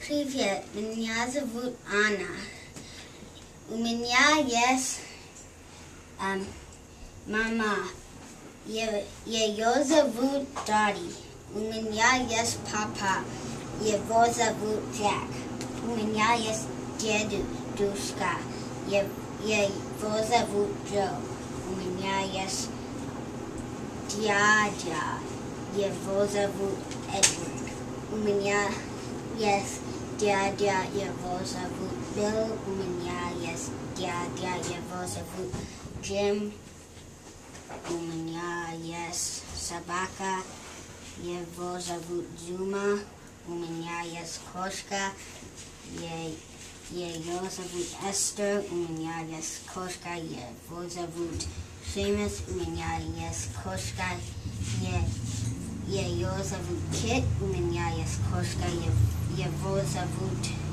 Привет, меня зовут Анна. У меня есть мама. Ее зовут Daddy. У меня есть папа. Его зовут Jack. У меня есть дедушка. Его зовут Joe. У меня есть дядя. Его зовут Edward. У меня есть дядя. Его зовут Bill. У меня есть дядя. Его зовут Jim. У меня есть собака. Его зовут Zuma. У меня есть кошка. Ее зовут Esther. У меня есть кошка. Его зовут Seamus. У меня есть кошка. Ее зовут Kit. У меня есть кошка. Его зовут